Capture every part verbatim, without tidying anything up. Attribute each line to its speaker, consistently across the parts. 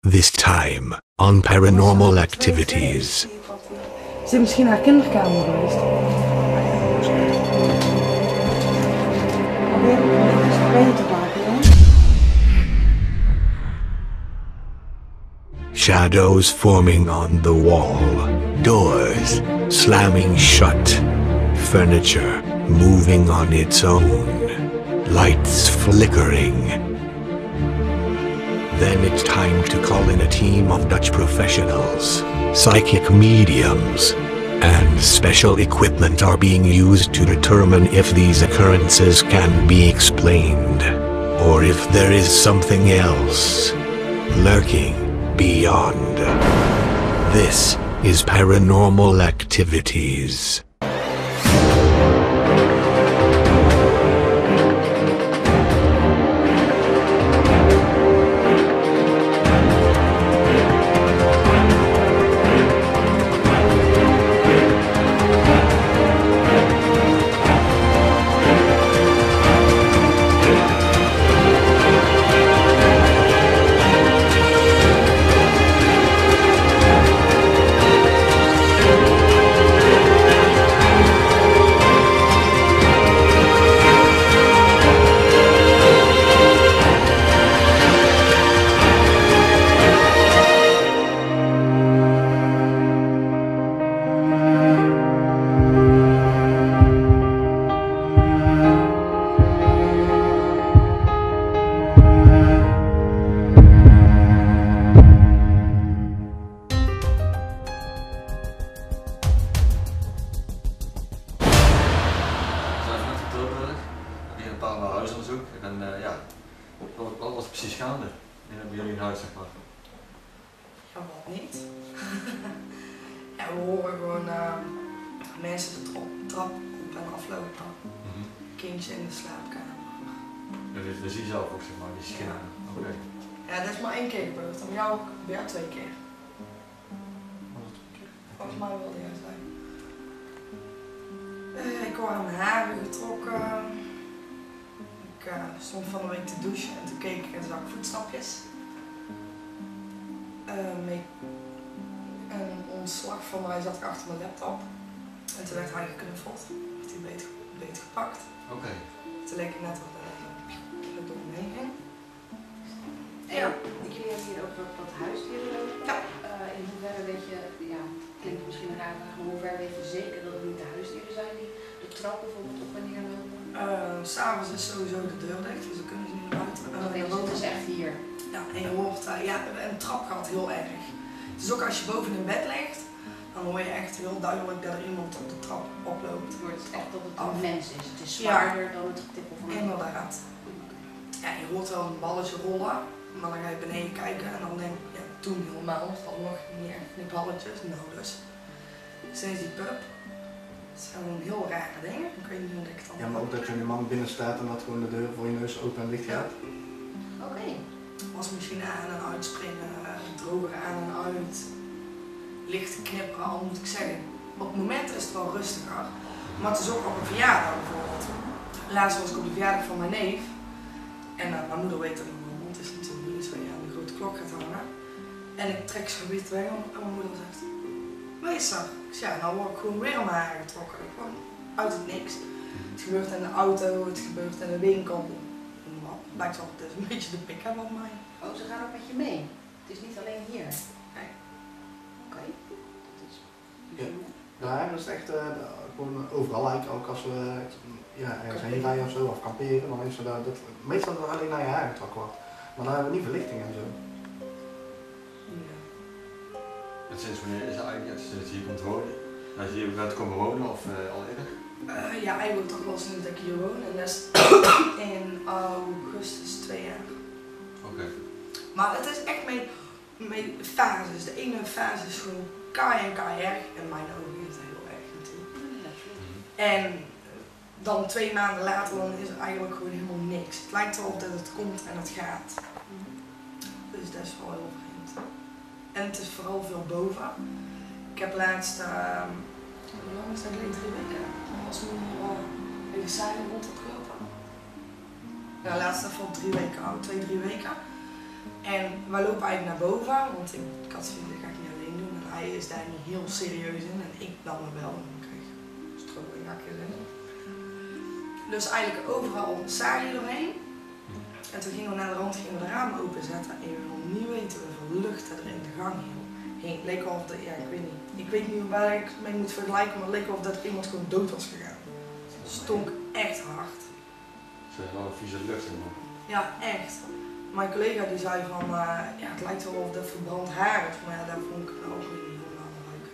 Speaker 1: This time on Paranormal Activities.
Speaker 2: Is dit misschien haar kinderkamer geweest? Probeer het spray te maken, hè?
Speaker 1: Shadows forming on the wall. Doors slamming shut. Furniture moving on its own. Lights flickering. Then it's time to call in a team of Dutch professionals, psychic mediums, and special equipment are being used to determine if these occurrences can be explained, or if there is something else lurking beyond. This is Paranormal Activities.
Speaker 3: Huisonderzoek en uh, ja, wat, wat was precies gaande bij jullie in huis, zeg maar?
Speaker 2: Ja, wat niet. Ja, we horen gewoon uh, mensen de trap, trap op en aflopen. Mm-hmm. Kindje in de slaapkamer.
Speaker 3: Ja, dat, dat zie je zelf ook, zeg maar, die schillen. Ja. Oké. Okay.
Speaker 2: Ja, dat is maar één keer gebeurd. En bij jou ook weer twee keer.
Speaker 3: Was het twee keer?
Speaker 2: Volgens mij wilde jij zijn. Uh, ik hoorde mijn haren getrokken. Ik uh, stond van de week te douchen en toen keek ik en zag ik voetstapjes. Uh, een ontslag van mij zat ik achter mijn laptop. En toen werd hij geknuffeld. Werd hij beet, beet gepakt.
Speaker 3: Oké. Okay.
Speaker 2: Toen leek ik net wat er door me heen ging.
Speaker 4: Ja, jullie hebben hier ook wat, wat huisdieren lopen.
Speaker 2: Ja.
Speaker 4: Uh, in hoeverre weet je, ja, klinkt misschien raar, maar in hoeverre weet je zeker dat het niet de huisdieren zijn die de trap bijvoorbeeld op en neer lopen?
Speaker 2: Uh, S'avonds is sowieso de deur dicht, dus dan kunnen ze niet naar buiten.
Speaker 4: Uh, okay, dus het is echt hier?
Speaker 2: Ja, en je hoort, uh, ja, een trap gaat heel erg. Dus ook als je boven in bed ligt, dan hoor je echt heel duidelijk dat er iemand op de trap oploopt.
Speaker 4: Het wordt echt dat het
Speaker 2: af.
Speaker 4: een mens is. Het is zwaarder ja. dan het getippel van een
Speaker 2: inderdaad. Ja, je hoort wel een balletje rollen, maar dan ga je beneden kijken en dan denk ik, ja, toen helemaal, dan nog niet echt die balletjes. Nou dus, sinds die pup. Het zijn gewoon heel rare dingen. Ik weet niet hoe ik het dan.
Speaker 5: Ja, maar ook dat je een man binnen staat en dat gewoon de deur voor je neus open en dicht gaat.
Speaker 2: Ja.
Speaker 4: Oké. Okay.
Speaker 2: Wasmachine aan en uitspringen, droger aan en uit. Licht knipperen, al moet ik zeggen. Op het moment is het wel rustiger. Maar het is ook op een verjaardag bijvoorbeeld. Laatst was ik op de verjaardag van mijn neef. En uh, mijn moeder weet dat mijn mond is natuurlijk niet zo je aan de grote klok gaat hangen. En ik trek zo'n wit weg en mijn moeder zegt: wees er. Ik zeg, ja, nou word ik gewoon weer aan mijn haar getrokken. Gewoon uit het niks. Het gebeurt in de auto, het gebeurt in de winkel. Het lijkt wel, het is een beetje de pik hebben op mij.
Speaker 4: Oh, ze gaan ook met je mee? Het is niet alleen hier?
Speaker 2: Nee.
Speaker 4: Oké. Okay. Is...
Speaker 5: Ja. Ja, dat is echt uh, gewoon overal eigenlijk, ook als we uh, ja, ergens heen rijden of zo, of kamperen, dan is er daar, dat, meestal dat er alleen naar je haar getrokken wordt. Maar dan hebben we niet verlichting en zo.
Speaker 2: Ja.
Speaker 3: En sinds wanneer is het eigenlijk, ja, sinds je hier komt wonen? Als je hier bent komen wonen of uh, al eerder?
Speaker 2: Uh, ja, eigenlijk toch wel sinds dat ik hier woon en dat is in augustus twee jaar.
Speaker 3: Oké. Okay.
Speaker 2: Maar het is echt met, met fases. De ene fase is gewoon kaai en kaai erg. In mijn ogen is het heel erg natuurlijk. Mm-hmm. En dan twee maanden later dan is er eigenlijk gewoon helemaal niks. Het lijkt erop dat het komt en het gaat. Mm-hmm. Dus dat is wel heel vreemd. En het is vooral veel boven. Ik heb laatst, uh, hoe lang is dat geleden? Drie weken. Dan was mijn uh, hele zeilen rond het lopen. Ja, laatst even op drie weken oud, twee, drie weken. En wij lopen eigenlijk naar boven, want ik, ik had zoiets, dat ga ik niet alleen doen. En hij is daar niet heel serieus in en ik dan wel. En dan krijg ik stroom en hakjes in. Dus eigenlijk overal saaien doorheen. En toen gingen we naar de rand, gingen we de ramen openzetten. En je wil niet weten hoeveel lucht er in de gang hing. Het leek alsof, de, ja ik weet niet. Ik weet niet waar ik het mee moet vergelijken, maar het leek alsof dat iemand gewoon dood was gegaan. Het stonk echt hard.
Speaker 3: Ze hebben wel een vieze lucht in.
Speaker 2: Ja, echt. Mijn collega die zei van, uh, ja het lijkt wel of dat verbrand haar is, maar ja, daar vond ik nou ook weer niet helemaal aan ruiken.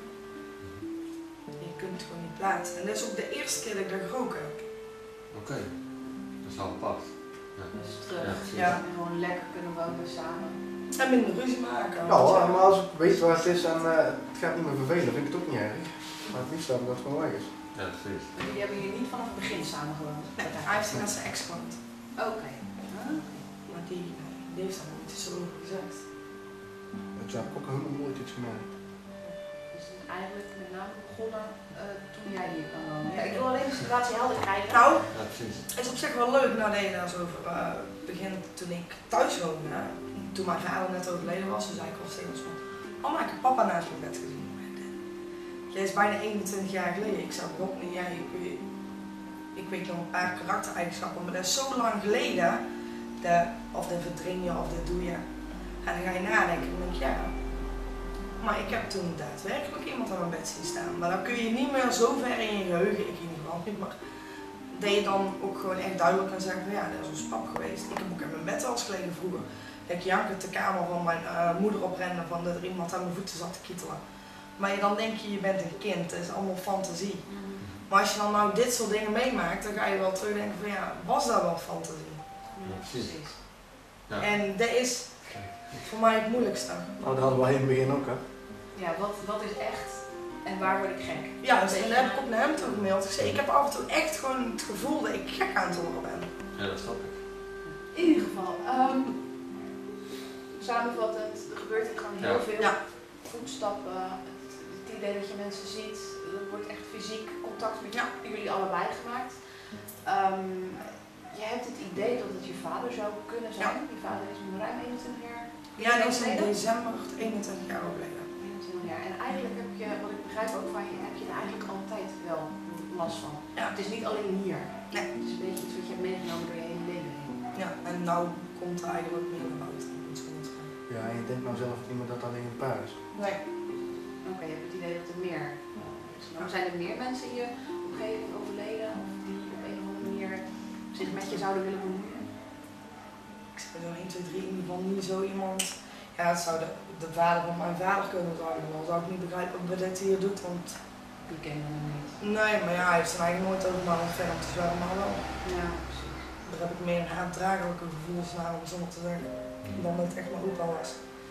Speaker 2: Je kunt het gewoon niet plaatsen. En dat is ook de eerste keer dat ik daar geroken heb.
Speaker 3: Oké, okay. Dat is wel apart. Ja.
Speaker 4: Dus terug.
Speaker 3: Ja,
Speaker 2: ja.
Speaker 4: En gewoon lekker kunnen wonen samen.
Speaker 2: En minder ruzie maken.
Speaker 5: Ja, hoor, maar als ik weet waar het is en uh, het gaat niet meer vervelen, vind ik het ook niet erg. Maar het liefst dat het gewoon weg is.
Speaker 3: Ja, precies.
Speaker 4: Jullie hebben hier niet vanaf het begin samen gewoond?
Speaker 2: Nee, hij heeft met zijn ex gewoond.
Speaker 4: Oké. Okay. Okay.
Speaker 2: Maar die, die heeft daar nooit zo over gezegd.
Speaker 5: Het heb ik ook helemaal nooit iets gemerkt.
Speaker 4: Dus het is eigenlijk met name begonnen uh, toen jij hier kwam wonen. Ja, ik wil alleen de situatie helder krijgen.
Speaker 2: Nou,
Speaker 3: ja, precies.
Speaker 2: het is op zich wel leuk nadat je daar zo over uh, begint toen ik thuis woonde. Hè. Toen mijn vader net overleden was, dus ik al steeds van, oh maar ik heb papa naast mijn bed gezien. Dat is bijna eenentwintig jaar geleden. Ik zou ook niet, ja, ik, ik weet nog een paar karaktereigenschappen, maar dat is zo lang geleden. De, of dat verdring je of dat doe je. En dan ga je nadenken en denk je, ja. Maar ik heb toen daadwerkelijk iemand aan mijn bed zien staan. Maar dan kun je niet meer zo ver in je geheugen, ik in ieder geval niet, maar dat je dan ook gewoon echt duidelijk kan zeggen van ja, dat is ons pap geweest. Ik heb ook in mijn bed al eens gelegen vroeger. Dat ik jankend de kamer van mijn uh, moeder oprende van dat er iemand aan mijn voeten zat te kietelen. Maar dan denk je, je bent een kind, het is allemaal fantasie. Mm. Maar als je dan nou dit soort dingen meemaakt, dan ga je wel terugdenken van ja, was dat wel fantasie?
Speaker 4: Ja, precies.
Speaker 3: Ja.
Speaker 2: En dat is voor mij het moeilijkste.
Speaker 5: Nou, dat hadden we in het begin ook, hè?
Speaker 4: Ja, wat, wat is echt en waar word ik gek?
Speaker 2: Ja, dus en dat heb ik ook naar hem toe gemaild. Ik zei, ik heb af en toe echt gewoon het gevoel dat ik gek aan het worden ben.
Speaker 3: Ja, dat snap ik.
Speaker 4: In ieder geval, um, samenvattend, er gebeurt hier gewoon heel
Speaker 3: ja.
Speaker 4: veel.
Speaker 2: Ja.
Speaker 4: Voetstappen, het, het idee dat je mensen ziet, er wordt echt fysiek contact met
Speaker 2: ja.
Speaker 4: jullie allebei gemaakt. Um, je hebt het idee dat het je vader zou kunnen zijn. Ja. Je vader is nu ruim eenentwintig jaar.
Speaker 2: Ja, dat is in december eenentwintig jaar overleden.
Speaker 4: eenentwintig jaar. En eigenlijk heb je, wat ik begrijp ook van je, heb je er eigenlijk altijd wel last van.
Speaker 2: Ja.
Speaker 4: Het is niet alleen hier.
Speaker 2: Nee.
Speaker 4: Het is een beetje iets wat je hebt meegenomen door je hele leven heen.
Speaker 2: Ja, en nou komt er eigenlijk meer naar buiten.
Speaker 5: Ja, en je denkt nou zelf niet meer dat dat alleen een paar is.
Speaker 2: Nee.
Speaker 4: Oké, okay, je hebt het idee dat er meer is. Nou, zijn er meer mensen in je omgeving overleden of die op een of andere manier zich met je zouden willen bemoeien?
Speaker 2: Ik zou zo één, twee, drie in ieder geval niet zo iemand. Ja, het zou de, de vader van mijn vader kunnen zijn, maar dan zou ik niet begrijpen wat hij hier doet, want...
Speaker 4: Die ken je nog niet.
Speaker 2: Nee, maar ja, hij heeft zijn eigen nooit over maar ontfermd, dus wel maar wel.
Speaker 4: Ja, precies.
Speaker 2: Daar heb ik meer een aandragelijke gevoelens naar, om zo te zeggen, dan dat het echt mijn opa was.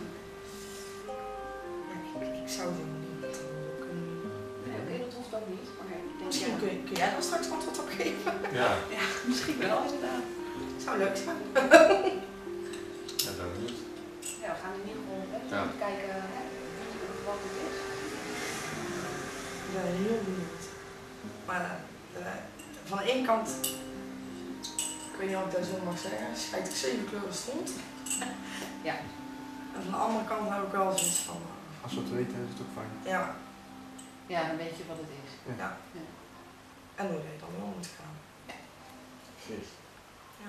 Speaker 2: Ja, ik, ik zou zo niet kunnen.
Speaker 4: Nee, oké, dat hoeft ook niet. Maar ik denk,
Speaker 2: Misschien
Speaker 4: ja.
Speaker 2: kun, je, kun jij daar straks antwoord op geven?
Speaker 3: Ja.
Speaker 4: Ja, misschien wel inderdaad.
Speaker 2: Zou leuk zijn.
Speaker 3: Ja, dat is niet.
Speaker 4: Ja, we gaan in ieder geval hè,
Speaker 3: Ja.
Speaker 4: kijken hè, wat het is.
Speaker 2: Ja, heel benieuwd. Maar uh, van de ene kant, ik weet niet of ik dat zo mag zeggen, schijnt ik zeven kleuren stond.
Speaker 4: Ja.
Speaker 2: En van de andere kant heb ik wel zoiets van.
Speaker 5: Als we het weten is het ook fijn.
Speaker 2: Ja.
Speaker 4: Ja, dan weet je wat het is.
Speaker 5: Ja.
Speaker 2: Ja.
Speaker 4: Ja.
Speaker 2: En hoe je dan wel moet gaan.
Speaker 3: Precies.
Speaker 2: Ja.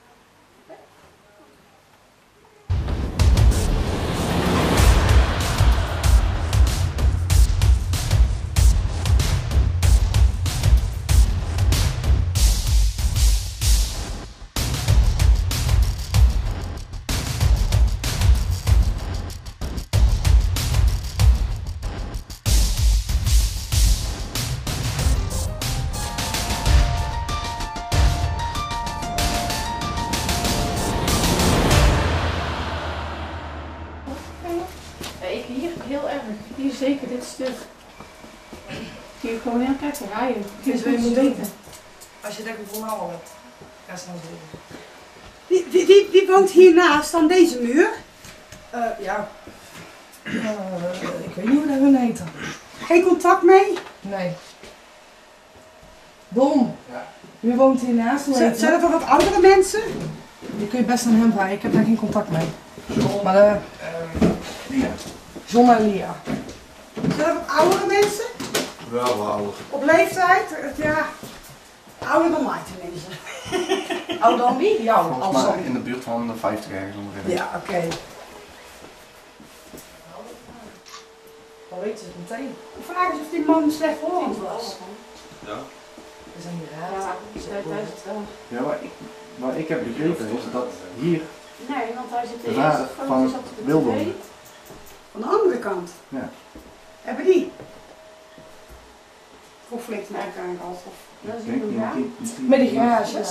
Speaker 6: Hier zeker, dit stuk. Kun je gewoon heel kijken rijden.
Speaker 2: Kun je zo je moet weten. Als je denkt van nou hebt, ga snel zo.
Speaker 7: Wie, wie, wie, wie woont hiernaast aan deze muur?
Speaker 2: Uh, ja. Uh, ik weet niet hoe dat hun heten.
Speaker 7: Geen contact mee?
Speaker 2: Nee. Dom.
Speaker 5: Ja.
Speaker 2: Wie woont hiernaast? Hoe heet
Speaker 7: Zijn er wel wat oudere mensen?
Speaker 2: Die kun je best aan hem vragen, ik heb daar geen contact mee.
Speaker 5: John.
Speaker 2: Maar de
Speaker 5: Lia.
Speaker 2: John en Lia.
Speaker 7: Zijn dat wat oudere mensen?
Speaker 5: Wel wel ouder.
Speaker 7: Op leeftijd? Ja, ouder dan mij tenminste.
Speaker 2: Ouder dan wie? Jou,
Speaker 5: Volgens
Speaker 2: als
Speaker 5: mij
Speaker 2: dan.
Speaker 5: in de buurt van de vijftig ergens ongeveer.
Speaker 2: Ja, oké. Okay. Dan weten ze het meteen.
Speaker 7: De vraag is of die man slecht horend was.
Speaker 3: Ja.
Speaker 2: We zijn hier raad.
Speaker 4: Ja, tweeduizend wel.
Speaker 5: Ja, maar ik, maar ik heb begrepen is dat hier,
Speaker 4: Nee, want hij zit
Speaker 5: De
Speaker 4: de
Speaker 5: vader
Speaker 4: eerste
Speaker 5: van
Speaker 4: foto's op de
Speaker 5: Wilbon.
Speaker 4: tv.
Speaker 7: Van de andere kant.
Speaker 5: ja,
Speaker 7: Hebben die conflict met elkaar gehad? Of?
Speaker 4: Dat
Speaker 5: ik
Speaker 4: is
Speaker 5: denk
Speaker 4: een
Speaker 5: die-
Speaker 4: ja.
Speaker 5: die- die-
Speaker 2: Met die garages.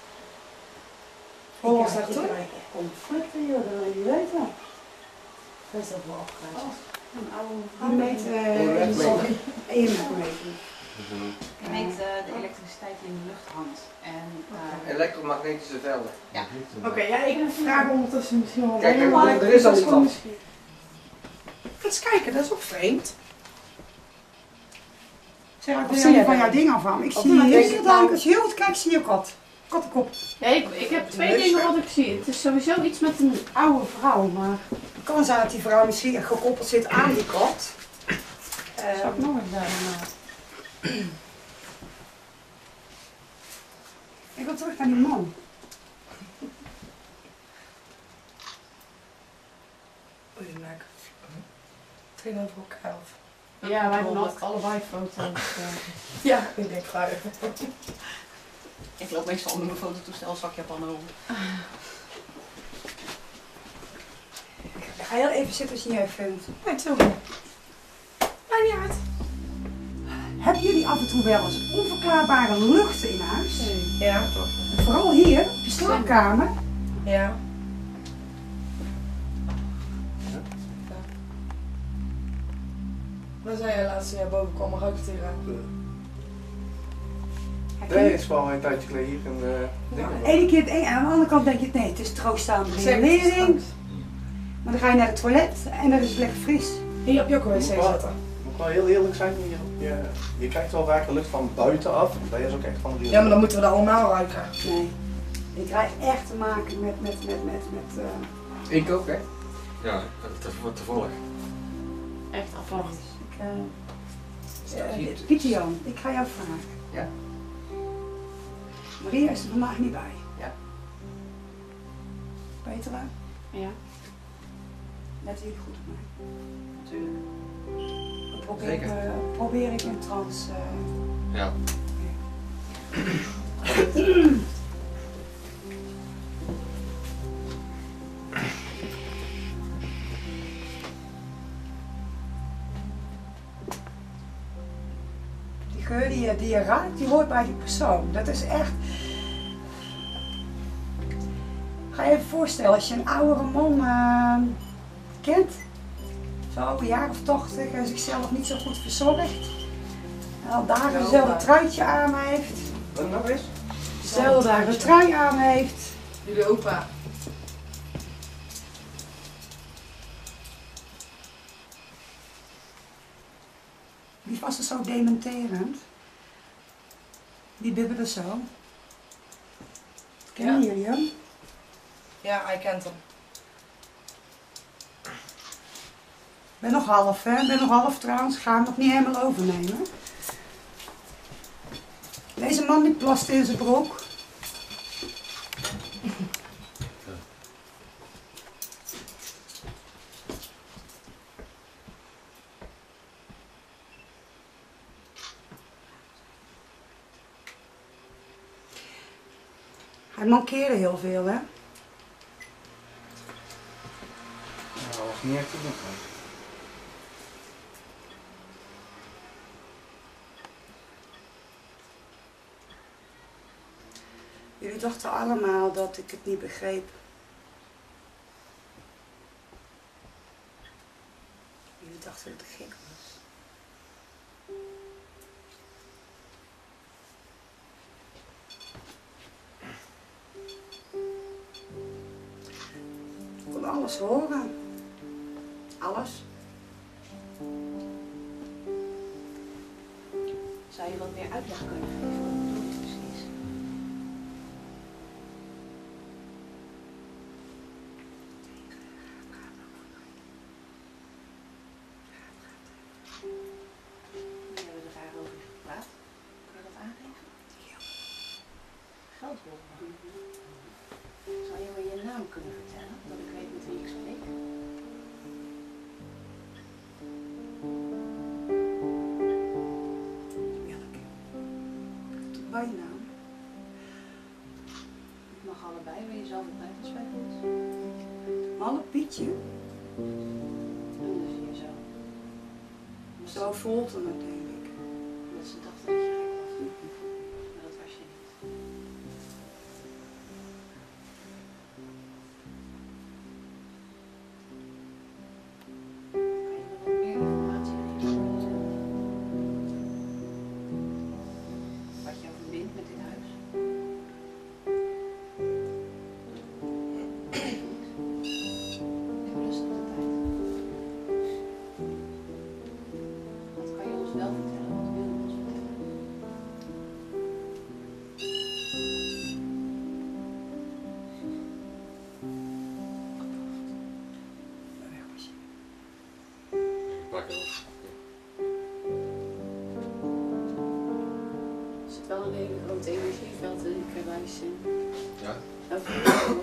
Speaker 2: Hoe was
Speaker 4: Ik
Speaker 2: dat
Speaker 4: heb
Speaker 2: toen?
Speaker 4: echt conflicten, joh, dat wil je niet weten. Dat is dat wel afgrijzig. Een oude
Speaker 7: Die meet eh, sorry, één meter.
Speaker 4: Je meet uh, de elektriciteit die in de lucht hangt. En, uh,
Speaker 8: Elektromagnetische velden.
Speaker 4: Ja.
Speaker 2: Oké, okay, ja, ik vraag ondertussen misschien wel
Speaker 8: Kijk,
Speaker 2: helemaal.
Speaker 8: er is al
Speaker 2: Dat
Speaker 8: iemand.
Speaker 2: misschien-
Speaker 7: Eens kijken, dat is ook vreemd. Zeg, ik
Speaker 2: Of
Speaker 7: wil
Speaker 2: zie
Speaker 7: jij
Speaker 2: jij
Speaker 7: van
Speaker 2: dat
Speaker 7: jouw
Speaker 2: niet?
Speaker 7: ding af aan. Ik
Speaker 2: Of
Speaker 7: zie
Speaker 2: dan
Speaker 7: hier
Speaker 2: denk ik
Speaker 7: heel
Speaker 2: nou-
Speaker 7: duidelijk, als je heel goed kijkt, zie je kat. Kattenkop.
Speaker 6: Ja, ik, ik heb twee dingen wat ik zie. Het is sowieso iets met een oude vrouw, maar
Speaker 7: Het kan zijn dat die vrouw misschien gekoppeld zit aan die kat.
Speaker 6: dat zou ik
Speaker 7: Ehm,
Speaker 6: nooit zeggen. Maar...
Speaker 7: ik wil terug naar die man.
Speaker 2: Oei, nek. Twee over elkaar af.
Speaker 6: Ja, wij hebben altijd allebei foto's. Uh...
Speaker 2: Ja, ik denk graag.
Speaker 4: ik loop meestal met mijn fototoestel zakjapan over.
Speaker 7: Ik ga heel even zitten als je niet filmt.
Speaker 2: Nee, zo niet. Maakt niet uit.
Speaker 7: Hebben jullie af en toe wel eens onverklaarbare luchten in huis?
Speaker 2: Ja, toch.
Speaker 7: Vooral hier, op de slaapkamer.
Speaker 2: Ja. Dan zei je laatst toen jij boven kwam, ruikt het hier aan.
Speaker 5: Nee, het is wel een tijdje geleden hier een uh, ding.
Speaker 7: De ene keer het een en aan de andere kant denk je, nee, het is droogstaande riolering. Maar dan ga je naar het toilet en dan is het lekker fris.
Speaker 2: Hier heb je ook een wc
Speaker 5: Moet wel-
Speaker 2: zitten.
Speaker 5: Moet wel heel eerlijk zijn, je, je, je krijgt wel vaak de lucht van buiten af. Dat is ook echt van de
Speaker 2: Ja, maar dan moeten we dat allemaal ruiken.
Speaker 7: Nee. Je krijgt echt te maken met, met, met, met, met uh...
Speaker 8: Ik ook, hè?
Speaker 3: Ja, dat wordt toevallig.
Speaker 6: Echt apart.
Speaker 7: Ik, uh,
Speaker 8: Ja,
Speaker 7: uh,
Speaker 8: ziet-
Speaker 7: Pieter Jan, ik ga jou vragen.
Speaker 8: Ja.
Speaker 7: Maria is er vandaag niet bij.
Speaker 8: Ja.
Speaker 7: Petra,
Speaker 6: Ja.
Speaker 7: letten jullie goed op mij.
Speaker 8: Natuurlijk.
Speaker 7: Dan probeer,
Speaker 8: Zeker.
Speaker 7: ik, uh, probeer ik in trans... Uh...
Speaker 3: Ja.
Speaker 7: Die geur die je, die je raakt, die hoort bij die persoon. Dat is echt... Ga je even voorstellen, als je een oudere man uh, kent, zo een jaar of tachtig en zichzelf niet zo goed verzorgt, en al dagen dezelfde truitje aan heeft,
Speaker 8: Wat nog eens?
Speaker 7: dezelfde dagen trui aan heeft.
Speaker 2: Jullie opa.
Speaker 7: Die was er zo dementerend. Die bibberde zo. Kennen
Speaker 2: Ja.
Speaker 7: jullie hem?
Speaker 2: Ja, hij kent hem.
Speaker 7: Ik ben nog half, hè? Ik ben nog half trouwens. Ik ga hem nog niet helemaal overnemen. Deze man die plaste in zijn broek. Hij mankeerde heel veel, hè?
Speaker 5: dat was niet echt te doen.
Speaker 7: Jullie dachten allemaal dat ik het niet begreep. Jullie dachten dat ik gek was. Ik kon alles horen. Alles.
Speaker 4: Zou je wat meer uitleg kunnen geven? Wat bedoel je precies? oud worden. Zou je wel je naam kunnen vertellen, dat ik weet met wie ik spreek?
Speaker 7: Welke? De bijnaam.
Speaker 4: Ik mag allebei, wil je zelf het bij te spreken?
Speaker 7: Malle Pietje.
Speaker 4: En dus je zo.
Speaker 7: Zo voelt het, denk ik.
Speaker 4: Dat ze dachten dat je gek was. Maar dat was je niet. Kan je me wat meer informatie geven over jezelf? Wat jou verbindt met dit huis? Neem rustig de tijd. Wat kan je ons wel vertellen? Wat wil je ons vertellen?
Speaker 3: Pak je op.
Speaker 4: Er zit wel een hele grote energieveld in Kerwijs.
Speaker 3: Ja?
Speaker 4: Over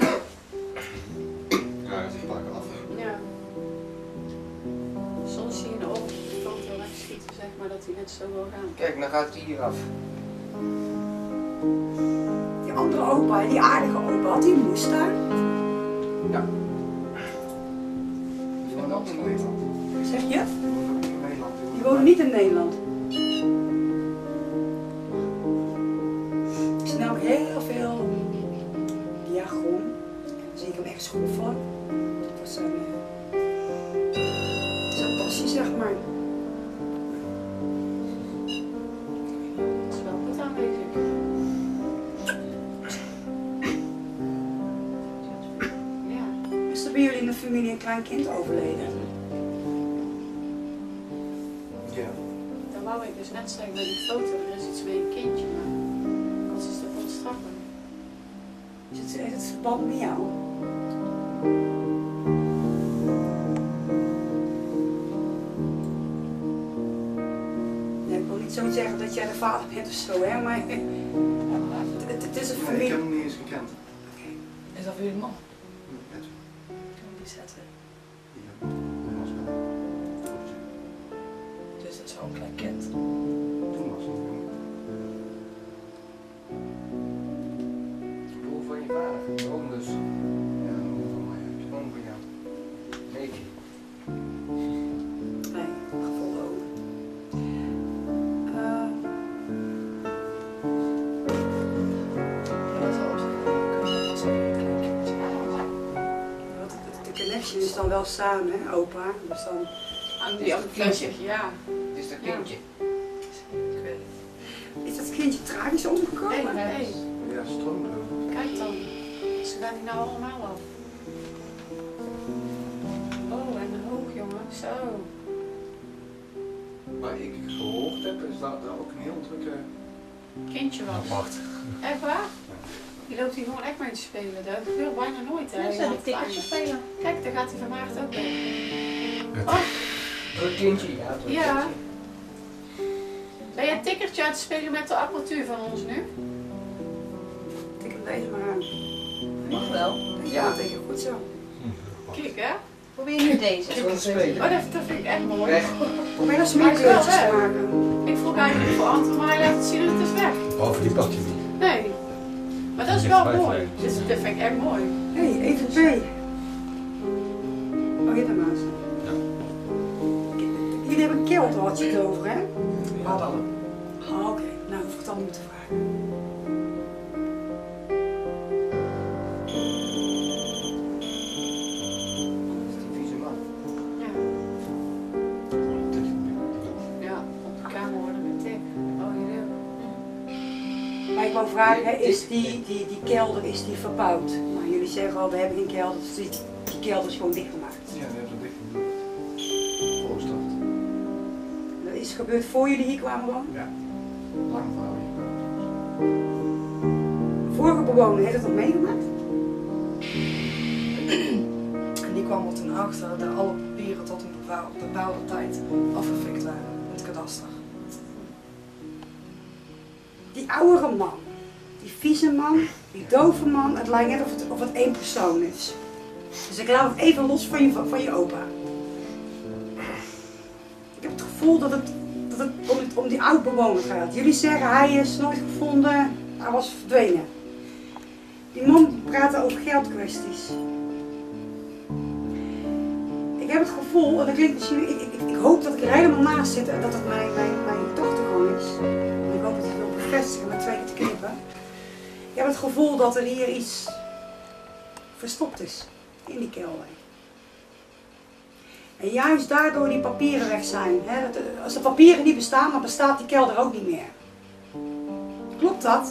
Speaker 3: Ja, dus ik pak het af.
Speaker 4: Ja. Soms zie je de ogen op de foto wegschieten, zeg maar, dat hij net zo wil gaan.
Speaker 8: Kijk, dan gaat hij hier af.
Speaker 7: Die andere opa, die aardige opa, had die een moestuin.
Speaker 8: Ja. Die woont ook in Nederland.
Speaker 7: Zeg je?
Speaker 5: Die woont ook in Nederland.
Speaker 7: Die wonen niet in Nederland. Ik zie namelijk heel veel diagram. Dan zie ik hem echt schoffelen. Dat was zijn, eh, zijn passie, zeg maar.
Speaker 4: Dat is wel goed aanwezig. Ja.
Speaker 7: Is er bij jullie in de familie een klein kind overleden?
Speaker 5: Ja.
Speaker 4: Dan wou ik dus net zeggen bij die foto, er is iets met een kindje, maar dat is toch wat strakker.
Speaker 7: Is het, heeft het verband met jou? Ja, ik wil niet zo zeggen dat jij de vader bent of zo, hè, maar het, het, het is een
Speaker 5: Nee, ik
Speaker 7: familie.
Speaker 5: heb hem niet eens gekend.
Speaker 2: Is dat voor jullie man?
Speaker 5: Met
Speaker 2: Kan die zetten.
Speaker 5: hier. Toen was het.
Speaker 2: Dus dat is wel een klein kind.
Speaker 5: Toen was het nog jong.
Speaker 8: De broer van je vader. Oom dus.
Speaker 5: Ja, een broer van mij heb je.
Speaker 8: Oom van jou. Nee.
Speaker 7: Nee, gevonden ook. Uh,
Speaker 2: Ja, dat is wel op zich wel leuk. Dat is wel een klein kindje.
Speaker 7: wat, de, de connection is dan wel samen, hè, opa. Dus dan,
Speaker 4: Aan
Speaker 8: die andere kindje.
Speaker 4: Ja.
Speaker 8: Het is dat kindje.
Speaker 2: Ik weet het.
Speaker 7: is dat kindje tragisch omgekomen?
Speaker 4: Hé, hé,
Speaker 5: Ja, stroomloop.
Speaker 4: kijk dan. Ze gaan die nou allemaal af. Oh, en hoog jongen, zo.
Speaker 5: Waar ik gehoord heb, is dat er ook een heel drukke.
Speaker 4: Kindje was.
Speaker 3: Apart.
Speaker 4: Echt waar? Die loopt hier gewoon echt mee te spelen. Dat gebeurt bijna nooit. Hè?
Speaker 6: Ja, zijn de
Speaker 4: Ja,
Speaker 6: tikkertjes spelen.
Speaker 4: kijk, daar gaat hij van Maart ook weg.
Speaker 3: Het-
Speaker 4: Oh,
Speaker 8: Druk kindje, ja. Druk
Speaker 4: Ja.
Speaker 8: kindje.
Speaker 4: ben je een tikkertje aan het spelen met de apparatuur van ons nu?
Speaker 7: Tik hem deze maar aan.
Speaker 6: Mag wel.
Speaker 7: Ja, dat denk ik goed zo.
Speaker 4: Kijk hè.
Speaker 6: Probeer nu deze.
Speaker 8: Ik wil spelen.
Speaker 4: Oh, dat, dat vind ik echt mooi.
Speaker 8: Weg.
Speaker 7: Probeer eens
Speaker 4: Maar
Speaker 7: meer
Speaker 4: het is wel
Speaker 7: kleurtjes te
Speaker 4: weg.
Speaker 7: maken.
Speaker 4: Ik vroeg eigenlijk voor Anton, maar hij laat het zien en het is weg.
Speaker 3: Behalve die pakt je niet.
Speaker 4: Nee. Maar dat is
Speaker 3: Je
Speaker 4: wel
Speaker 3: hebt
Speaker 4: mooi.
Speaker 3: vijf
Speaker 4: Dit, dit vind ik echt mooi.
Speaker 7: Hé, hey, even P. Oh, je hebt naast.
Speaker 3: Ja.
Speaker 7: Jullie hebben een kelder, had je het over, hè?
Speaker 5: Hadden.
Speaker 7: Oh, oké. Nou, hoef ik het dan niet te vragen.
Speaker 8: Dat is die vieze man.
Speaker 4: Ja. Ja, op de kamer worden met tik. Oh, jullie ook.
Speaker 7: Maar ik wou vragen, hè, is die, die, die kelder is die verbouwd? Nou, jullie zeggen al, we hebben geen kelder, dus die, die kelder is gewoon dichtgemaakt.
Speaker 5: Ja, die hebben ze dicht gedaan. Voorstad.
Speaker 7: Dat is gebeurd voor jullie hier kwamen wonen?
Speaker 5: Ja. Lang verhaal hier.
Speaker 7: Vorige bewoner heeft het nog meegemaakt?
Speaker 2: En die kwam er toen achter dat alle papieren tot een bepaal- bepaalde tijd afgefikt waren in het kadaster.
Speaker 7: Die oudere man, die vieze man, Die dove man, het lijkt net of het, of het één persoon is. Dus ik laat het even los van je, van je opa. Ik heb het gevoel dat het, dat het om, om die oud-bewoner gaat. Jullie zeggen hij is nooit gevonden, hij was verdwenen. Die man praat over geldkwesties. Ik heb het gevoel, en dat klinkt misschien, ik, ik, ik hoop dat ik er helemaal naast zit en dat het mijn, mijn, mijn dochter gewoon is. En ik hoop dat ik het wil bevestigen met twee keer te knippen. Ik heb het gevoel dat er hier iets verstopt is in die kelder. En juist daardoor die papieren weg zijn. Hè? Als de papieren niet bestaan, dan bestaat die kelder ook niet meer. Klopt dat?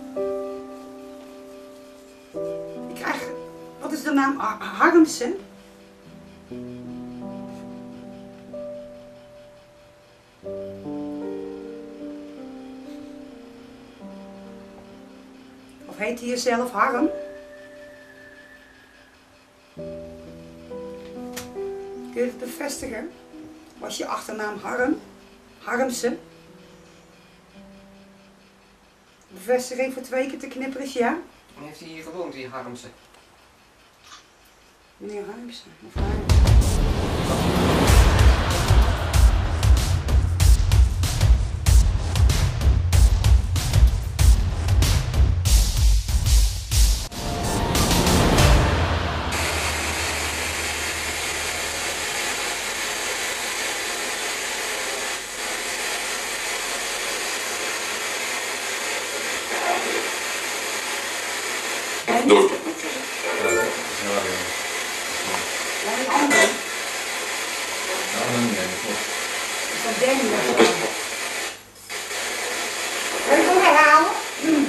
Speaker 7: Ik krijg, wat is de naam? Harmsen? Of heet hij jezelf Harm? Kun je het bevestigen? Was je achternaam Harm? Harmsen? Bevestiging voor twee keer te knipperen is ja?
Speaker 8: En heeft hij hier gewoond, die Harmsen?
Speaker 7: Meneer Harmsen, of Harmsen?
Speaker 3: Door.
Speaker 7: Is dat Danny? Wil je het nog herhalen? Hmm.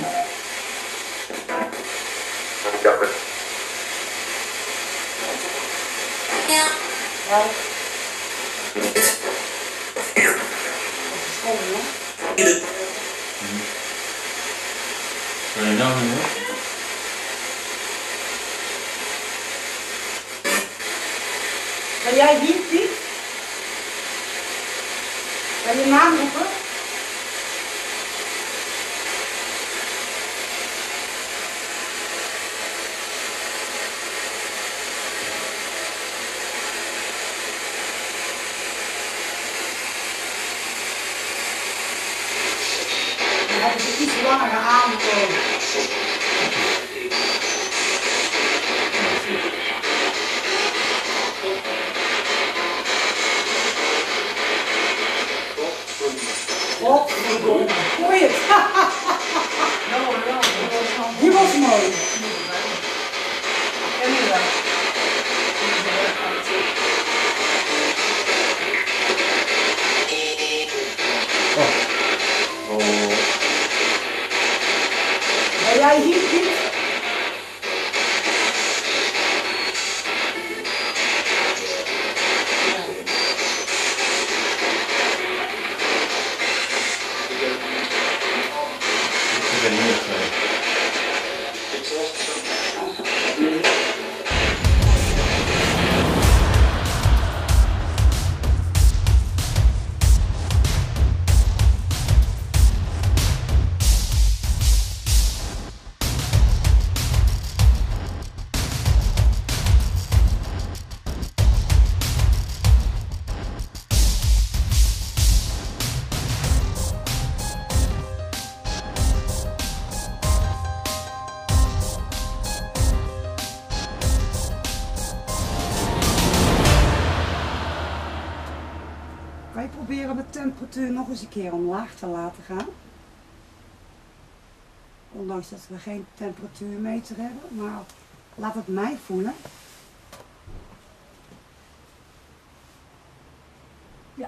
Speaker 7: Ja. Ja. Dat is schoon, hè?
Speaker 3: Kan je nou niet?
Speaker 7: Ben jij hier, Piet? Kan je naam roepen? Dan hebben ze iets langere aankomen. Wat? Hoor je het? Die was mooi. En nu dan?
Speaker 3: Oh. Oh.
Speaker 7: Ben jij hier, Piet?
Speaker 3: Ik ben hier twee.
Speaker 7: Wij proberen de temperatuur nog eens een keer omlaag te laten gaan. Ondanks dat we geen temperatuurmeter hebben, maar laat het mij voelen. Ja.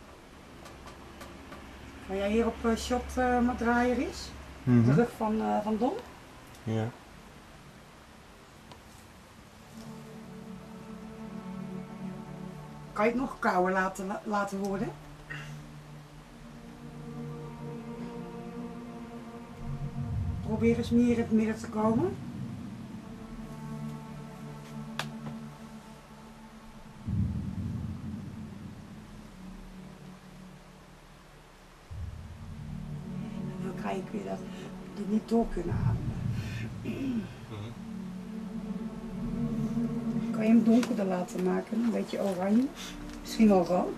Speaker 7: Ga jij hier op uh, shot uh, met draaier is?
Speaker 3: Mm-hmm.
Speaker 7: De rug van, uh, van Don?
Speaker 3: Ja.
Speaker 7: Kan je het nog kouder laten, laten worden? Probeer eens meer in het midden te komen. En dan krijg ik weer dat we niet door kunnen ademen. Kan je hem donkerder laten maken, een beetje oranje, misschien wel rood.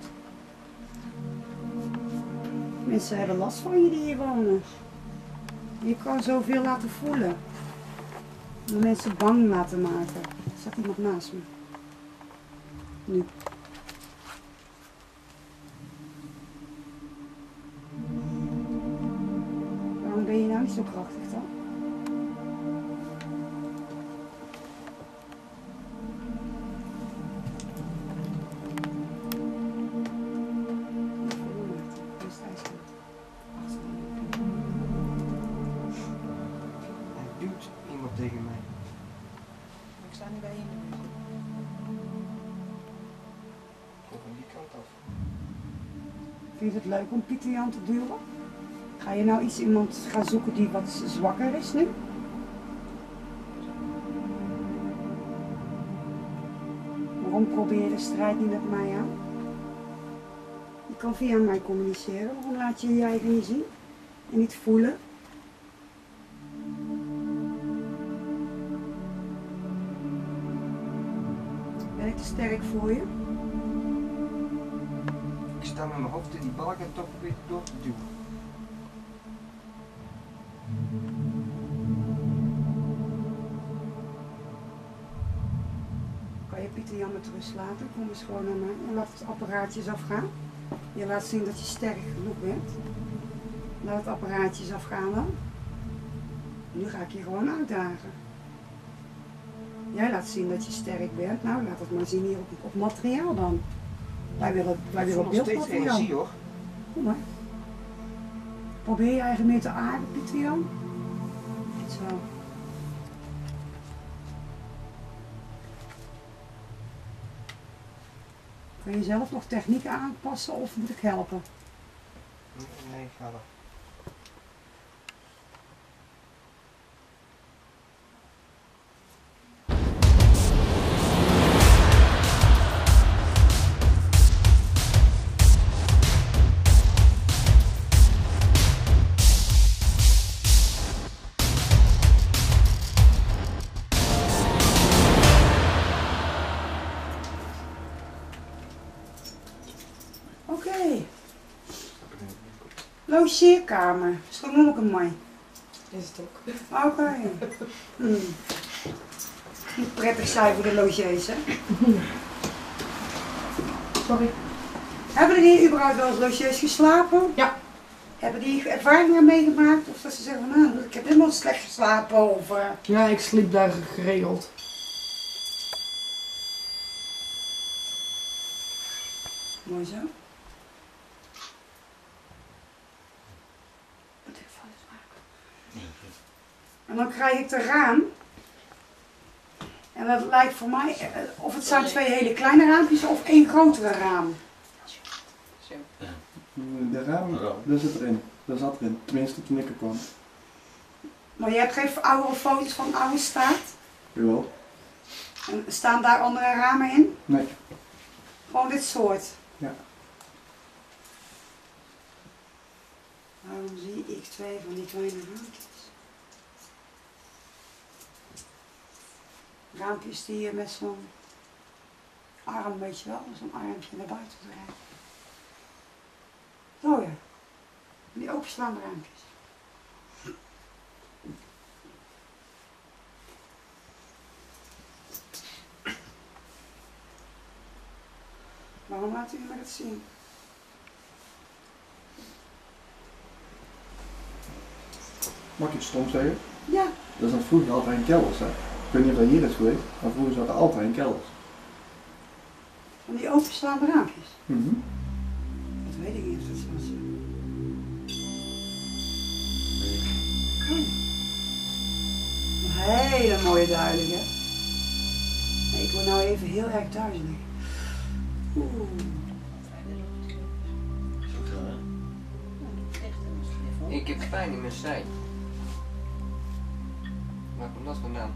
Speaker 7: Mensen hebben last van je die hier wonen. Je kan zoveel laten voelen. Om mensen bang laten maken. Er staat iemand naast me. Nu. Waarom ben je nou niet zo krachtig dan?
Speaker 8: Hij duwt iemand tegen mij.
Speaker 4: Ik sta nu bij je in de buurt.
Speaker 8: Kom van die kant af.
Speaker 7: Vind je het leuk om Pieter Jan te duwen? Ga je nou iets iemand gaan zoeken die wat zwakker is nu? Waarom probeer je de strijd niet met mij aan? Je kan via mij communiceren. Waarom laat je je eigen niet zien? En niet voelen? Ben ik te sterk voor je?
Speaker 8: Ik sta met mijn hoofd in die balk en toch probeer ik door te duwen.
Speaker 7: Kan je Pieter Jan met rust laten? Kom eens gewoon naar mij en laat het apparaatje eens afgaan. Je laat zien dat je sterk genoeg bent. Laat het apparaatje eens afgaan dan. Nu ga ik je gewoon uitdagen. Jij laat zien dat je sterk bent. Nou, laat het maar zien hier op, op materiaal dan. Wij willen, wij
Speaker 8: Ik
Speaker 7: willen
Speaker 8: voel nog steeds
Speaker 7: beeldmateriaal.
Speaker 8: energie hoor.
Speaker 7: Kom maar. Probeer je eigen meer te aarden, Pieter Jan. Zo. Kun je zelf nog technieken aanpassen of moet ik helpen?
Speaker 8: Nee, ik ga wel.
Speaker 7: Oké. Logeerkamer. Zo noem ik hem maar.
Speaker 2: Is het ook.
Speaker 7: Oké. Hmm. Niet prettig zijn voor de logiers, hè?
Speaker 2: Sorry.
Speaker 7: Hebben er hier überhaupt wel eens logiers geslapen?
Speaker 2: Ja.
Speaker 7: Hebben die ervaringen meegemaakt? Of dat ze zeggen van, nou, ik heb helemaal slecht geslapen of... Uh...
Speaker 2: Ja, ik sliep daar geregeld.
Speaker 7: Mooi zo. En dan krijg ik de raam. En dat lijkt voor mij, eh, of het zijn twee hele kleine raampjes of één grotere raam.
Speaker 5: De raam, dat zit erin. Dat zat erin. Tenminste toen ik er kwam.
Speaker 7: Maar je hebt geen oude foto's van oude staat?
Speaker 5: Jawel.
Speaker 7: En staan daar andere ramen in?
Speaker 5: Nee.
Speaker 7: Gewoon dit soort?
Speaker 5: Ja.
Speaker 7: Waarom zie ik twee van die kleine raampjes? Raampjes die je met zo'n arm, weet je wel, zo'n armpje naar buiten draait. Zo ja, die openslaande raampjes. Waarom laat u me dat zien?
Speaker 5: Mag ik iets stom zeggen?
Speaker 7: Ja.
Speaker 5: Dat zat vroeger altijd in kelders, hè. Ik weet niet of dat hier is geweest, maar vroeger zat er altijd in kelders.
Speaker 7: Van die openslaande raampjes?
Speaker 5: Mhm.
Speaker 7: Dat weet ik niet of dat zo is. Een hele mooie duidelijke. Nee, ik word nou even heel erg duizelig. Oeh.
Speaker 8: Ik heb pijn in mijn zij. Waar komt dat vandaan?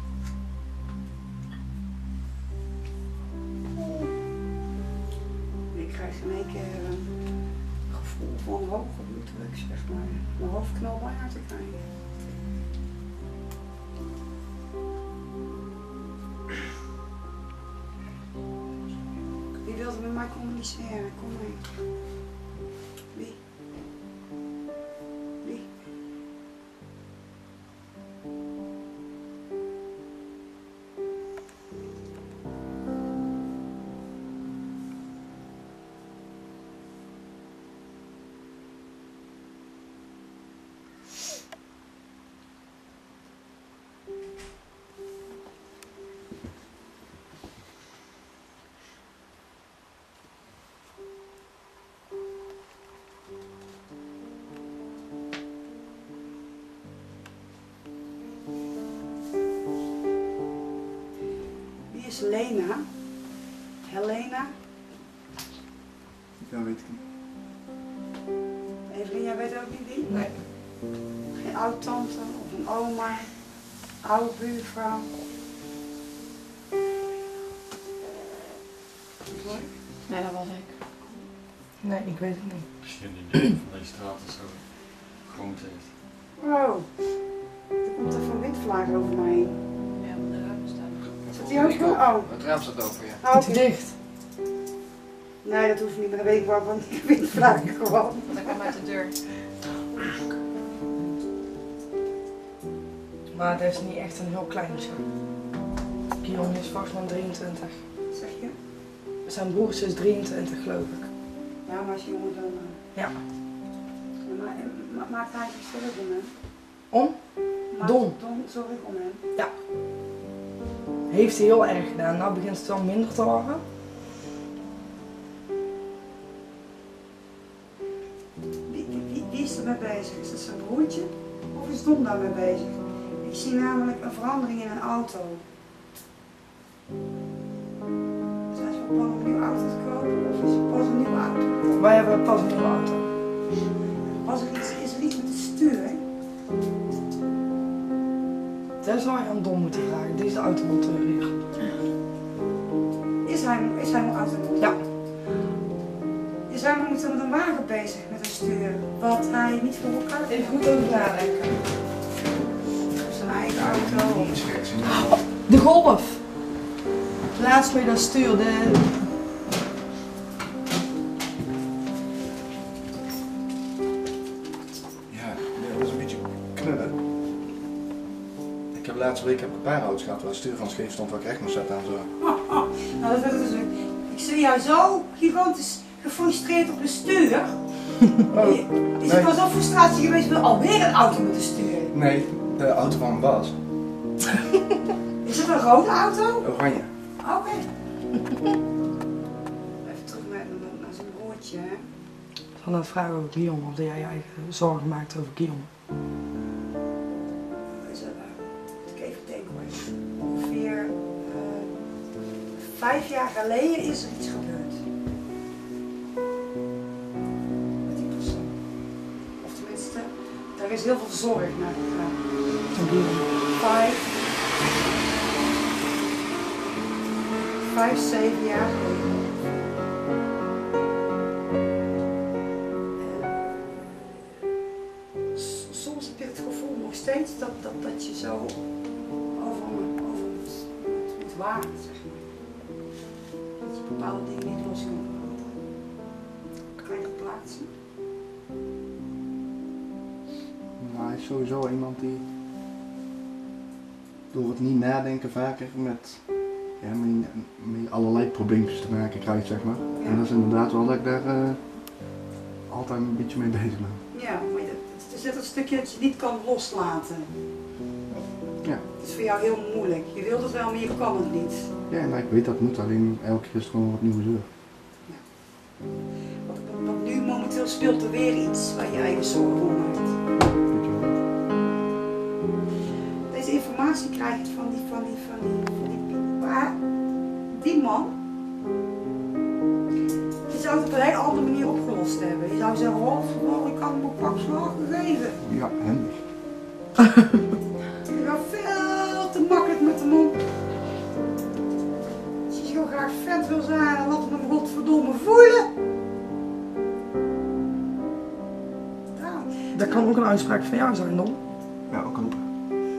Speaker 7: Ik krijg in één keer een gevoel van hoge bloeddruk, zeg maar. Mijn hoofd knalt bijna te krijgen. wilde met mij communiceren. Kom mee. Wie? Wie? Wie is Lena? Helena?
Speaker 5: Ja, weet ik niet.
Speaker 7: Evelien, jij weet ook niet wie?
Speaker 2: Nee.
Speaker 7: Geen oud-tante of een oma? Oude buurvrouw?
Speaker 6: Nee, dat was ik.
Speaker 2: Nee, ik weet het niet.
Speaker 3: Misschien die deel van deze straat of zo gewoond heeft.
Speaker 7: Wow, er komt er van windvlaag over mij heen.
Speaker 4: Ja, want de ramen staan.
Speaker 7: Zit die ook zo? Oh,
Speaker 8: Het raam staat open, ja.
Speaker 7: oh
Speaker 2: Is
Speaker 7: oké.
Speaker 2: het dicht?
Speaker 7: Nee, dat hoeft niet, maar dan weet ik wel van die windvlaag gewoon.
Speaker 4: Dat kwam uit de deur.
Speaker 2: Maar dat is niet echt een heel klein schap. Guillaume is volgens mij drieëntwintig.
Speaker 7: Zeg je?
Speaker 2: Zijn broertje is drieëntwintig geloof ik.
Speaker 7: Ja, maar als je jongen dan... Uh...
Speaker 2: Ja.
Speaker 7: Ja, maar, ma maakt hij zich zorgen om hem?
Speaker 2: Om?
Speaker 7: Maakt
Speaker 2: Don.
Speaker 7: Don zorgen om hem?
Speaker 2: Ja. Heeft hij heel erg gedaan. Nou begint het wel minder te worden.
Speaker 7: Wie, wie, wie is er mee bezig? Is dat zijn broertje? Of is Don daar mee bezig? Ik zie namelijk een verandering in een auto. Zijn ze van plan om een nieuwe auto te kopen? Of is er pas een nieuwe auto?
Speaker 2: Wij hebben pas een nieuwe auto.
Speaker 7: Was er iets, is er iets met het stuur? Hè?
Speaker 2: Dat zou je aan Don moeten vragen. Die is de automonteur hier.
Speaker 7: Is hij, is hij nog automonteur?
Speaker 2: Ja.
Speaker 7: Is hij momenteel met een wagen bezig met een stuur? Wat hij niet voor elkaar heeft?
Speaker 2: Even goed over nadenken.
Speaker 7: Zijn eigen auto.
Speaker 5: Iets geks in.
Speaker 2: De Golf. Laatst mee dat stuur. De...
Speaker 5: Ja, nee, dat is een beetje knullen. Ik heb laatste week heb ik een paar auto's gehad waar het stuur van scheef stond waar ik recht moest zetten en zo.
Speaker 7: Nou, dat is dus, ik zie jou zo gigantisch gefrustreerd op de stuur.
Speaker 5: Oh,
Speaker 7: Is
Speaker 5: nee.
Speaker 7: het wel zo'n frustratie geweest met alweer een auto moeten sturen?
Speaker 5: Nee, de auto van mijn baas.
Speaker 7: Is het een rode auto?
Speaker 5: Oranje.
Speaker 7: Oké. Even terug naar, naar zijn broertje. Hè.
Speaker 2: Van het vragen over Guillaume. Of jij je eigen zorgen maakt over Guillaume.
Speaker 7: Is er, uh, moet ik even denken hoor. Ongeveer uh, vijf jaar geleden is er iets gebeurd. Met die persoon. Of tenminste, daar is heel veel zorg naar gegaan.
Speaker 2: Van Guillaume.
Speaker 7: Vijf, vijf, zeven jaar geleden. En, s- soms heb je het gevoel nog steeds dat, dat, dat je zo over, over moet, moet, moet waken, zeg maar. Dat je bepaalde dingen niet los kan laten. Kan je dat plaatsen?
Speaker 5: Maar hij is sowieso iemand die door het niet nadenken vaker met, ja, met, met allerlei probleempjes te maken krijgt, zeg maar.
Speaker 7: Ja.
Speaker 5: En dat is inderdaad wel dat ik daar uh, altijd een beetje mee bezig ben.
Speaker 7: Ja, maar het, het is net een stukje dat je niet kan loslaten.
Speaker 5: Ja.
Speaker 7: Het is voor jou heel moeilijk. Je wilt het wel, maar je kan het niet.
Speaker 5: Ja, nou, ik weet dat het moet, alleen elke keer is het gewoon wat nieuwe zeur.
Speaker 7: Want, want nu momenteel speelt er weer iets waar je eigen zorgen om maakt.
Speaker 5: Weet je wel.
Speaker 7: Deze informatie krijg je van die, van die, van die, van die, maar die man, die zou het op een hele andere manier opgelost hebben. Die zou zeggen, oh, verdorie, ik kan hem een pak slag geven.
Speaker 5: Ja, handig.
Speaker 7: Die gaat veel te makkelijk met hem om. Als je zo graag vet wil zijn, dan laat hem godverdomme voelen. Daarom.
Speaker 2: Dat kan ook een uitspraak van jou zijn, Don.
Speaker 5: Ja, ook open.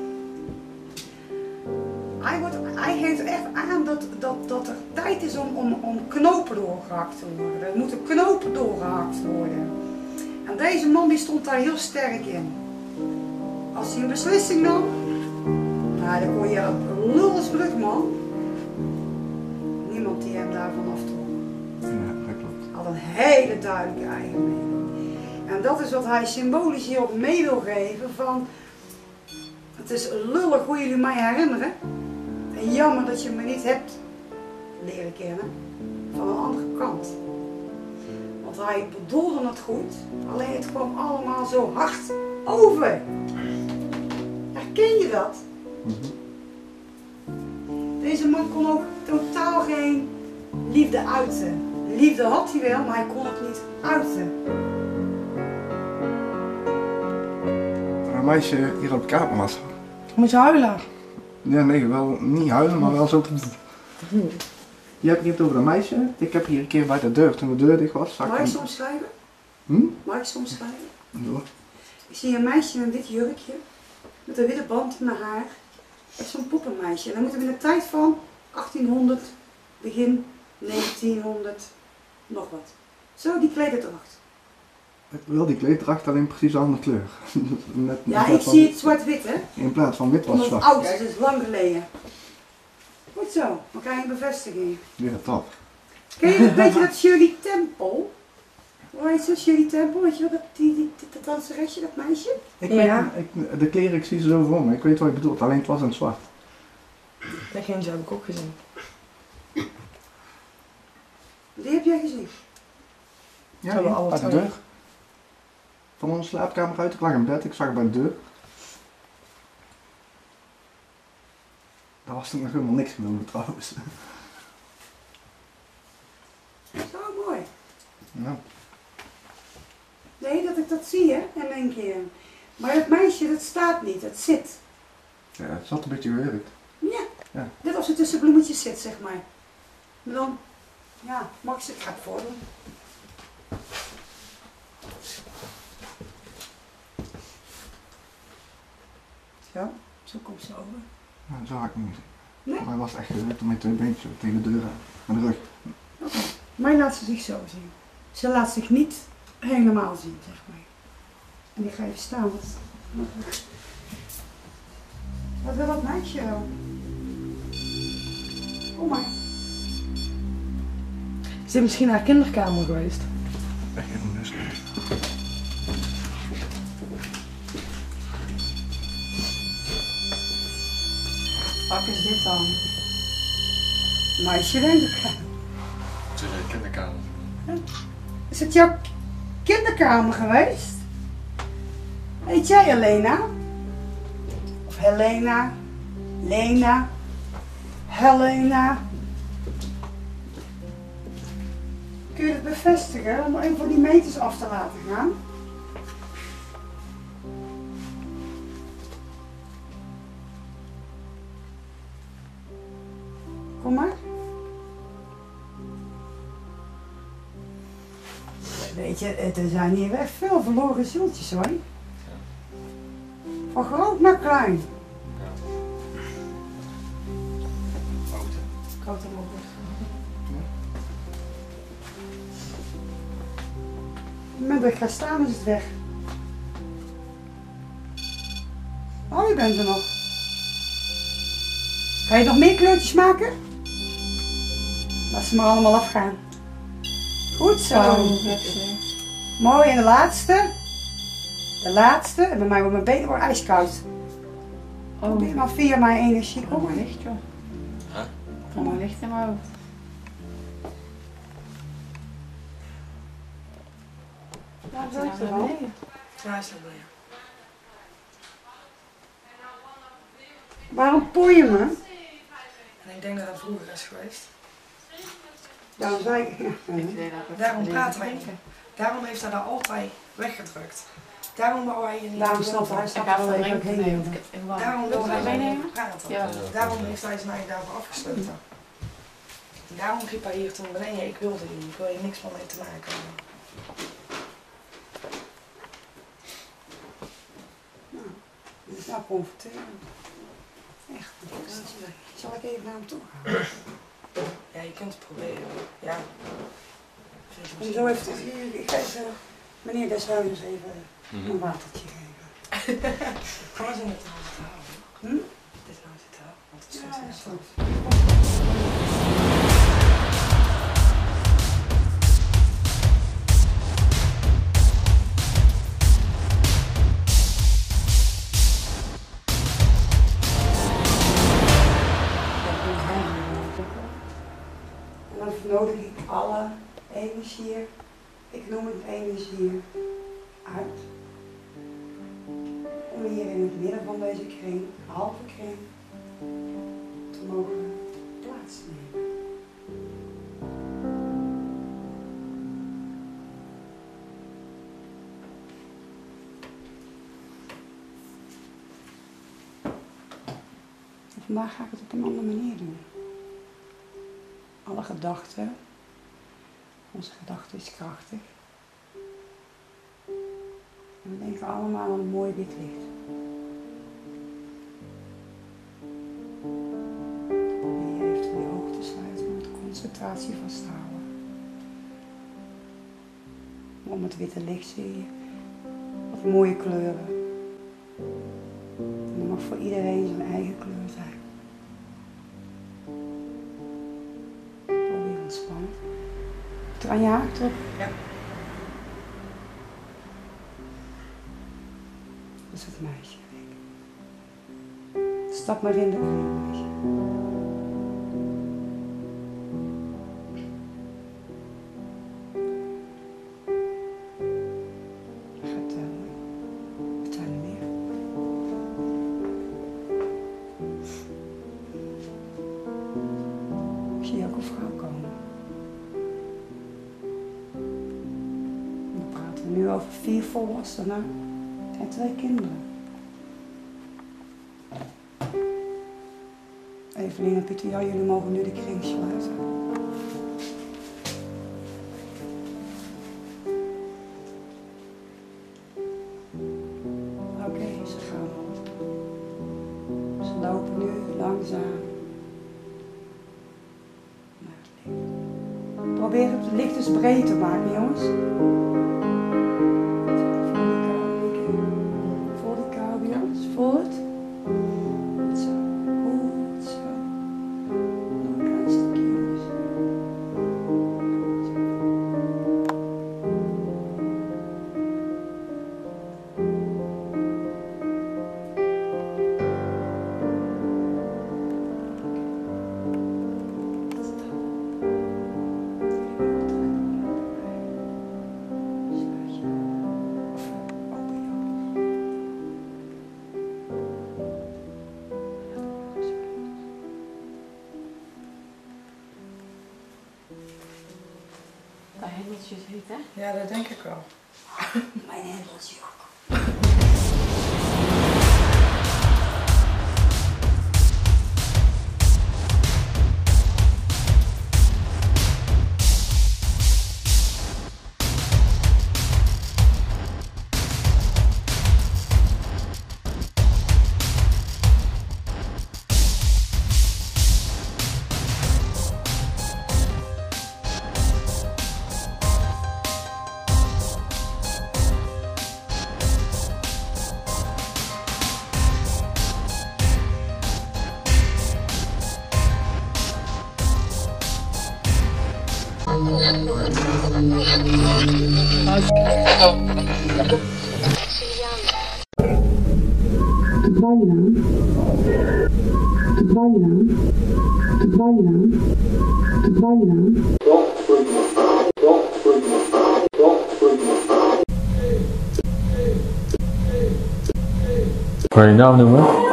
Speaker 7: Hij, wordt, hij geeft echt aan dat, dat, dat er tijd is om, om om knopen doorgehakt te worden. Er moeten knopen doorgehakt worden. En deze man die stond daar heel sterk in. Als hij een beslissing nam, nou, dan kon je lul als brug, man. Niemand die hem daarvan aftrok.
Speaker 5: Ja, dat klopt.
Speaker 7: Had een hele duidelijke eigen mening. En dat is wat hij symbolisch hier ook mee wil geven van... Het is lullig hoe jullie mij herinneren. En jammer dat je me niet hebt leren kennen van een andere kant. Want hij bedoelde het goed, alleen het kwam allemaal zo hard over. Herken je dat?
Speaker 5: Mm-hmm.
Speaker 7: Deze man kon ook totaal geen liefde uiten. Liefde had hij wel, maar hij kon het niet uiten.
Speaker 5: Een meisje hier op de kamer was.
Speaker 6: Moet je huilen?
Speaker 5: Ja, nee, wel niet huilen, maar wel zo. Je hebt het over een meisje. Ik heb hier een keer bij de deur, toen de deur dicht was. Zag
Speaker 7: Mag ik
Speaker 5: een...
Speaker 7: ze omschrijven?
Speaker 5: Hm?
Speaker 7: Mag ik ze omschrijven?
Speaker 5: Ja.
Speaker 7: Ik zie een meisje in een wit jurkje, met een witte band in haar haar. Dat is zo'n poppenmeisje. En dan moeten we in de tijd van achttienhonderd, begin negentienhonderd, nog wat. Zo, die klederdracht.
Speaker 5: Wel die kleeddracht, alleen precies een andere kleur. Net, in
Speaker 7: Ja, ik
Speaker 5: plaats van-
Speaker 7: zie het zwart-wit, hè?
Speaker 5: In plaats van wit was
Speaker 7: Omdat
Speaker 5: het
Speaker 7: het
Speaker 5: zwart.
Speaker 7: oud is, het is lang geleden. Goed zo, dan krijg je een bevestiging.
Speaker 5: Ja, top.
Speaker 7: Ken je, weet je dat Shirley Temple? Hoe heet ze, Shirley Temple? Weet je wel, dat, die, die, dat danseresje, dat meisje?
Speaker 5: Ik
Speaker 6: Ja.
Speaker 5: weet, ik, de kleren, ik zie ze zo voor me. Ik weet wat je bedoelt, alleen het was in het zwart.
Speaker 6: Degene heb ik ook gezien.
Speaker 7: Die heb jij gezien.
Speaker 5: Ja,
Speaker 6: Hebben we
Speaker 5: hier,
Speaker 6: alle
Speaker 5: bij de
Speaker 6: twee.
Speaker 5: deur. Van onze slaapkamer uit, ik lag in bed, ik zag haar bij de deur. Daar was toen nog helemaal niks gelopen trouwens.
Speaker 7: Zo mooi.
Speaker 5: Nou,
Speaker 7: Nee, dat ik dat zie, hè, in één keer. Maar dat meisje, dat staat niet, dat zit.
Speaker 5: ja, het zat een beetje gewerkt.
Speaker 7: Ja.
Speaker 5: Ja.
Speaker 7: Net als het tussen bloemetjes zit, zeg maar. Maar dan, ja, mag ik ze, ik ga het voordoen. Zo, zo komt ze over.
Speaker 5: Nou, zo had ik niet.
Speaker 7: Nee?
Speaker 5: Maar hij was echt gewerkt met twee beentjes tegen de deur aan. Aan de rug.
Speaker 7: Maar laat ze zich zo zien. Ze laat zich niet helemaal zien, zeg maar. En ik ga even staan. Wat, wat wil dat meisje wel? Kom maar.
Speaker 6: Is dit misschien haar kinderkamer geweest?
Speaker 5: Echt een nest.
Speaker 6: Wat is dit dan?
Speaker 7: Meisje, denk ik.
Speaker 3: Het is een kinderkamer.
Speaker 7: Is het jouw kinderkamer geweest? Heet jij Helena? Of Helena? Lena? Helena? Kun je het bevestigen om een van die meters af te laten gaan? Kom maar. Weet je, er zijn hier echt veel verloren zieltjes hoor. Van groot naar klein.
Speaker 3: Fout, hè?
Speaker 6: Ik houd hem ook weg.
Speaker 7: Op het moment dat ik ga staan is het weg. Oh, je bent er nog. Kan je nog meer kleurtjes maken? Laat ze maar allemaal afgaan. Goed zo. Mooi, en de laatste. De laatste. En bij mij wordt mijn benen worden ijskoud. Probeer
Speaker 6: Oh,
Speaker 7: maar via mijn energie.
Speaker 6: kom maar licht joh.
Speaker 3: Huh?
Speaker 6: Kom maar licht in mijn hoofd.
Speaker 7: Ja,
Speaker 6: Gaat hij
Speaker 7: dat
Speaker 6: naar
Speaker 7: wel.
Speaker 6: beneden?
Speaker 2: Ja, hij is er wel, ja.
Speaker 7: Waarom poei je me?
Speaker 2: En ik denk dat dat vroeger is geweest.
Speaker 7: Daarom zei ik.
Speaker 6: Ik deed dat ook
Speaker 2: Daarom
Speaker 6: even
Speaker 2: praat hij
Speaker 6: denken.
Speaker 2: niet. Daarom heeft hij dat altijd weggedrukt. Daarom wou hij je niet
Speaker 7: Daarom
Speaker 2: willen.
Speaker 7: snapt hij
Speaker 6: Ik
Speaker 7: snapt
Speaker 6: ga
Speaker 7: wel
Speaker 6: van
Speaker 7: even
Speaker 6: drinken
Speaker 7: heen.
Speaker 6: nemen.
Speaker 7: wilde.
Speaker 6: Ik heb in warm.
Speaker 2: Daarom wil
Speaker 6: Wil
Speaker 2: hij
Speaker 6: hij
Speaker 2: niet
Speaker 6: meenemen?
Speaker 2: praten.
Speaker 6: Ja.
Speaker 2: Daarom heeft hij zijn eigen daarvoor afgesloten. Daarom riep hij hier toen beneden, ik wilde die, ik wil hier niks van mee te maken hebben.
Speaker 7: Nou, dit is nou confronterend. Echt. Zal ik even naar hem toe gaan?
Speaker 2: Ja, je kunt het proberen. Ja.
Speaker 7: En zo heeft het hier, ik ga eens, uh, meneer Deshuis eens even mm-hmm. een watertje geven.
Speaker 2: Ga maar zo met de hand houden.
Speaker 7: Hm?
Speaker 2: Dit nou zitten, want het
Speaker 7: ja,
Speaker 2: stress is
Speaker 7: zo. En dan vernodig ik alle energieën, ik noem het energieën, uit. Om hier in het midden van deze kring, een halve kring, te mogen plaatsnemen. En vandaag ga ik het op een andere manier doen. Alle gedachten, onze gedachte is krachtig. En we denken allemaal aan een mooi wit licht. Probeer je even je ogen te sluiten met concentratie vasthouden. Om het witte licht zie je wat mooie kleuren. En dat mag voor iedereen zijn eigen kleur zijn. Probeer ontspannen. Heb je aan je haak op?
Speaker 2: Ja.
Speaker 7: Dat is het meisje. Stap maar in de kring, meisje. Ga tellen. Het zijn er meer. Ik zie ook een vrouw komen. Dan praten we nu over vier volwassenen en twee kinderen. Evelien en Pieter, ja, jullie mogen nu de kring sluiten. Oké, okay, ze gaan op. Ze lopen nu langzaam naar het licht. Probeer het licht dus breed te maken, jongens. Voel die kou, jongens. Voel het.
Speaker 4: Dat hendeltje heet, hè?
Speaker 2: Ja, dat denk ik wel.
Speaker 7: Mijn hendeltje ook. Bijnaam. Bijnaam. Bijnaam. Bijnaam.
Speaker 3: Kan je je naam noemen?